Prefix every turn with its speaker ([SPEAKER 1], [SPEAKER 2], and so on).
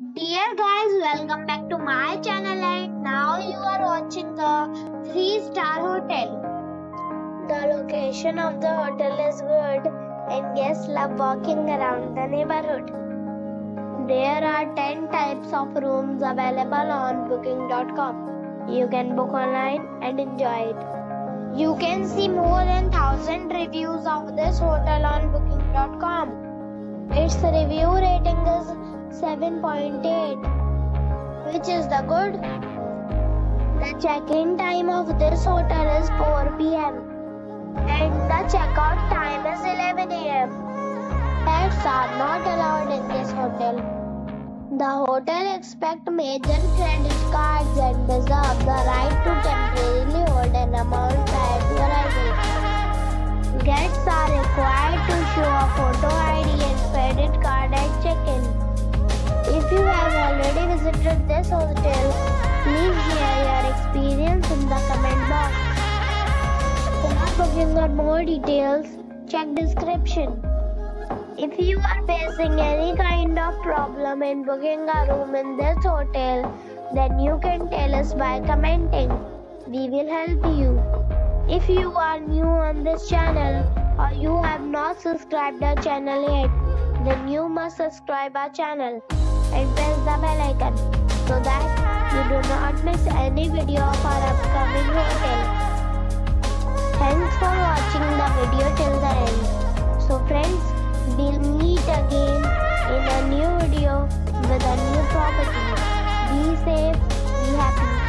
[SPEAKER 1] Dear guys, welcome back to my channel and now you are watching the 3-star hotel. The location of the hotel is good and guests love walking around the neighborhood. There are 10 types of rooms available on booking.com. You can book online and enjoy it. You can see more than 1000 reviews of this hotel on booking.com. Its review rating is 7.8, which is the good. The check-in time of this hotel is 4 p.m. and the check-out time is 11 a.m. Pets are not allowed in this hotel. The hotel expects major credit cards and reserves the right to temporarily hold an amount prior to arrival. Guests are required to show a photo ID and credit card at check-in. If you have already visited this hotel, please share your experience in the comment box. For booking or more details, check description. If you are facing any kind of problem in booking a room in this hotel, then you can tell us by commenting. We will help you. If you are new on this channel or you have not subscribed our channel yet, then you must subscribe our channel and press the bell icon so that you do not miss any video of our upcoming hotel. Thanks for watching the video till the end. So friends, we'll meet again in a new video with a new property. Be safe, be happy.